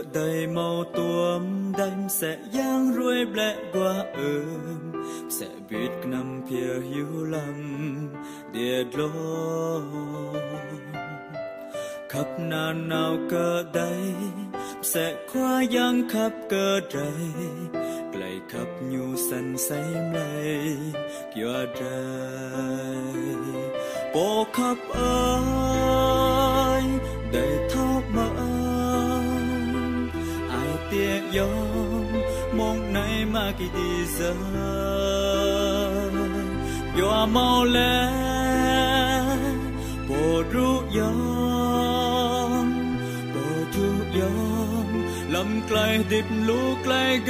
đầy màu tuom đành sẽ giang ruồi lẹ qua sẽ biết năm phía hiu lầm địa lối khắp nan nào cơ đây sẽ qua giang khắp cơ đầy lạy khắp nhu sân say lạy kia trời bộ khắp ơi đầy thóc mơ ai tiếc yom mong nay mà kỳ đi giờ yo mau lẽ bộ ru yom lầm clay điệp lũ clay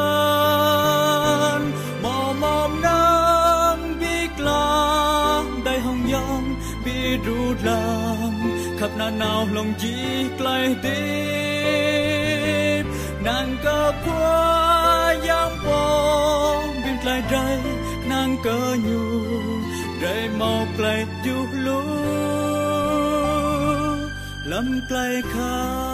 gan mò mòm nắng biết la đầy hồng yom bị ru làm khắp nan nào lòng chỉ clay điệp nàng cơ qua giang po bên clay đây nàng cơ nhu đầy màu clay du lũ lầm clay khá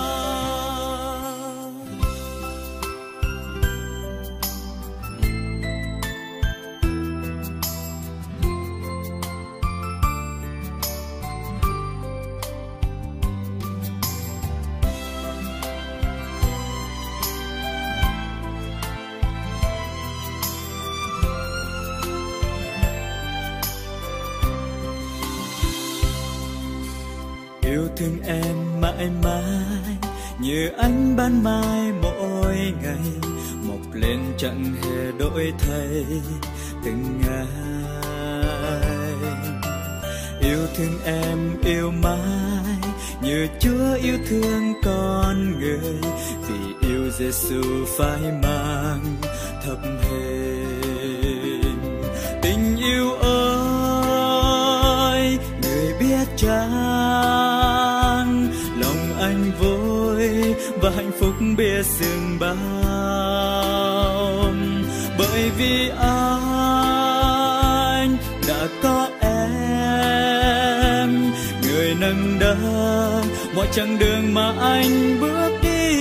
yêu thương em mãi mãi như ánh ban mai mỗi ngày mọc lên chẳng hề đổi thay từng ngày yêu thương em yêu mãi như Chúa yêu thương con người vì yêu Giêsu phải mang thập hình tình yêu ơi người biết chăng lòng anh vui và hạnh phúc biết dường bao bởi vì anh đã có em người nâng đỡ mọi chặng đường mà anh bước đi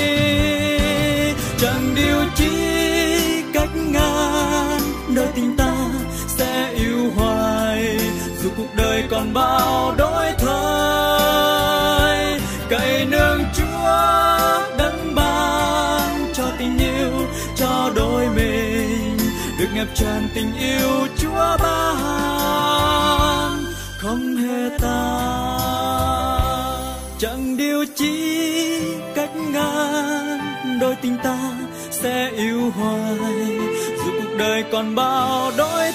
chẳng điều chi cách ngàn đôi tình ta sẽ yêu hoài dù cuộc đời còn bao đổi thay cậy nương Chúa đấng ban cho tình yêu cho đôi mình được ngập tràn tình yêu Chúa ban không hề tan chẳng điều chi cách ngàn đôi tình ta sẽ yêu hoài dù cuộc đời còn bao đổi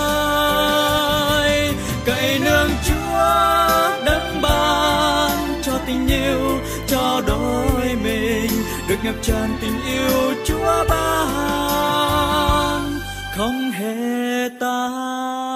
thay cậy nương Chúa đấng ban cho tình yêu cho đôi mình được ngập tràn tình yêu Chúa ban không hề tan.